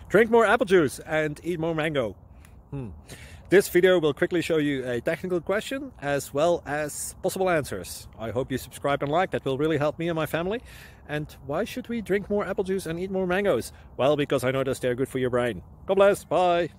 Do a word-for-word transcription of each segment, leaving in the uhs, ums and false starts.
Drink more apple juice and eat more mango. Hmm. This video will quickly show you a technical question as well as possible answers. I hope you subscribe and like, that will really help me and my family. And why should we drink more apple juice and eat more mangoes? Well, because I noticed they're good for your brain. God bless, bye!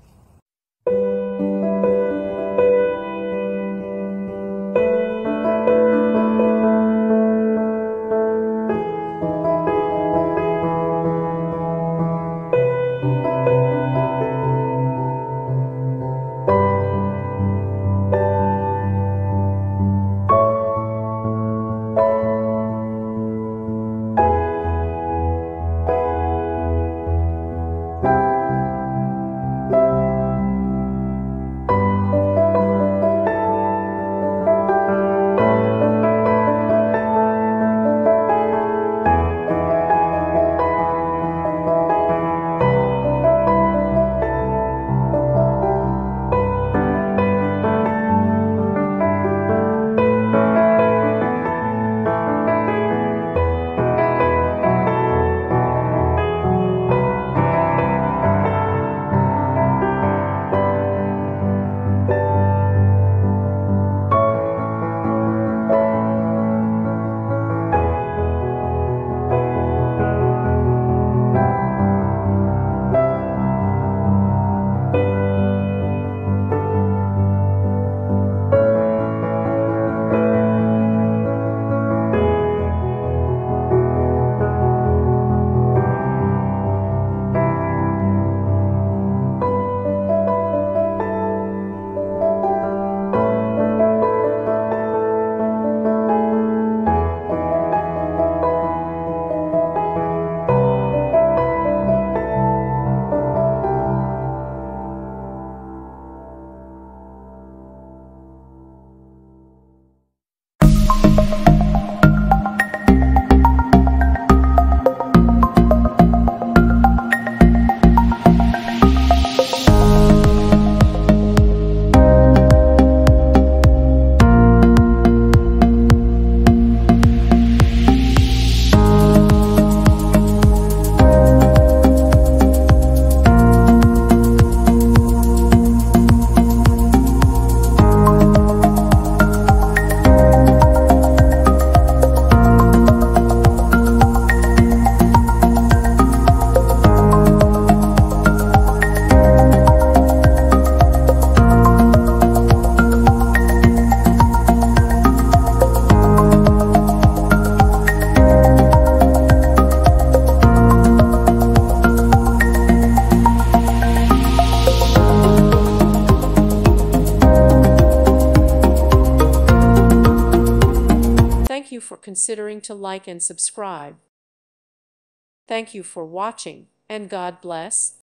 Thank you for considering to like and subscribe. Thank you for watching, and God bless.